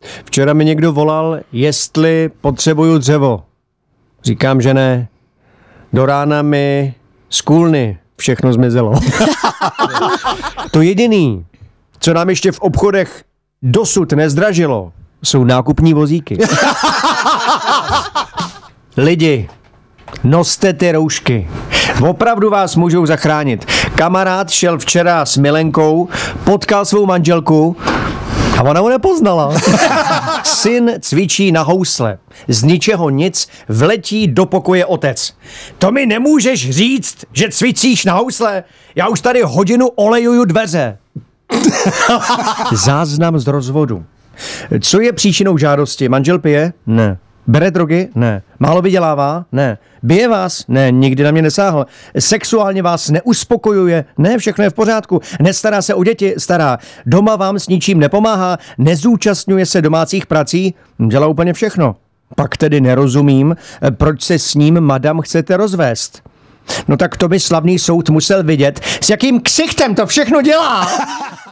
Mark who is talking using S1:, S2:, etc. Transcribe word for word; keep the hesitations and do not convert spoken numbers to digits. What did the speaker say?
S1: Včera mi někdo volal, jestli potřebuju dřevo. Říkám, že ne. Do rána mi z kůlny všechno zmizelo. To jediný, co nám ještě v obchodech dosud nezdražilo, jsou nákupní vozíky. Lidi, noste ty roušky. Opravdu vás můžou zachránit. Kamarád šel včera s milenkou, potkal svou manželku a ona ho nepoznala. Syn cvičí na housle. Z ničeho nic vletí do pokoje otec. To mi nemůžeš říct, že cvičíš na housle? Já už tady hodinu olejuju dveře. Záznam z rozvodu. Co je příčinou žádosti? Manžel pije? Ne. Bere drogy? Ne. Málo vydělává? Ne. Bije vás? Ne, nikdy na mě nesáhl. Sexuálně vás neuspokojuje? Ne, všechno je v pořádku. Nestará se o děti? Stará. Doma vám s ničím nepomáhá? Nezúčastňuje se domácích prací? Dělá úplně všechno. Pak tedy nerozumím, proč se s ním, madam, chcete rozvést. No tak to by slavný soud musel vidět, s jakým ksichtem to všechno dělá.